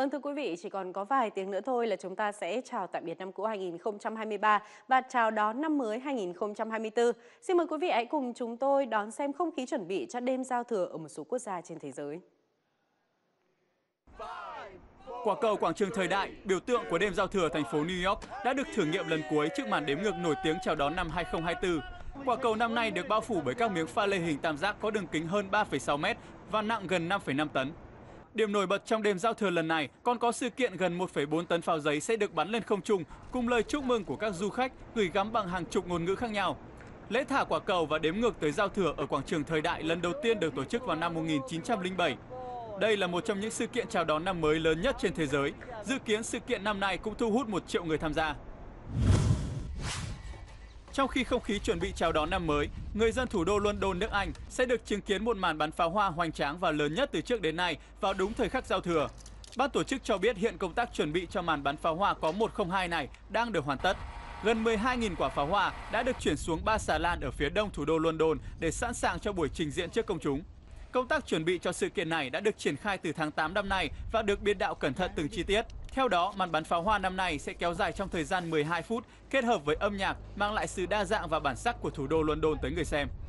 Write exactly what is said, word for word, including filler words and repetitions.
Vâng thưa quý vị, chỉ còn có vài tiếng nữa thôi là chúng ta sẽ chào tạm biệt năm cũ hai nghìn không trăm hai mươi ba và chào đón năm mới hai nghìn không trăm hai mươi tư. Xin mời quý vị hãy cùng chúng tôi đón xem không khí chuẩn bị cho đêm giao thừa ở một số quốc gia trên thế giới. Quả cầu quảng trường thời đại, biểu tượng của đêm giao thừa thành phố New York đã được thử nghiệm lần cuối trước màn đếm ngược nổi tiếng chào đón năm hai không hai tư. Quả cầu năm nay được bao phủ bởi các miếng pha lê hình tam giác có đường kính hơn ba phẩy sáu mét và nặng gần năm phẩy năm tấn. Điểm nổi bật trong đêm giao thừa lần này còn có sự kiện gần một phẩy bốn tấn pháo giấy sẽ được bắn lên không trung cùng lời chúc mừng của các du khách gửi gắm bằng hàng chục ngôn ngữ khác nhau. Lễ thả quả cầu và đếm ngược tới giao thừa ở quảng trường thời đại lần đầu tiên được tổ chức vào năm một nghìn chín trăm lẻ bảy. Đây là một trong những sự kiện chào đón năm mới lớn nhất trên thế giới. Dự kiến sự kiện năm nay cũng thu hút một triệu người tham gia. Trong khi không khí chuẩn bị chào đón năm mới, người dân thủ đô London, nước Anh sẽ được chứng kiến một màn bắn pháo hoa hoành tráng và lớn nhất từ trước đến nay vào đúng thời khắc giao thừa. Ban tổ chức cho biết hiện công tác chuẩn bị cho màn bắn pháo hoa có một không hai này đang được hoàn tất. Gần mười hai nghìn quả pháo hoa đã được chuyển xuống ba xà lan ở phía đông thủ đô London để sẵn sàng cho buổi trình diễn trước công chúng. Công tác chuẩn bị cho sự kiện này đã được triển khai từ tháng tám năm nay và được biên đạo cẩn thận từng chi tiết. Theo đó, màn bắn pháo hoa năm nay sẽ kéo dài trong thời gian mười hai phút, kết hợp với âm nhạc, mang lại sự đa dạng và bản sắc của thủ đô London tới người xem.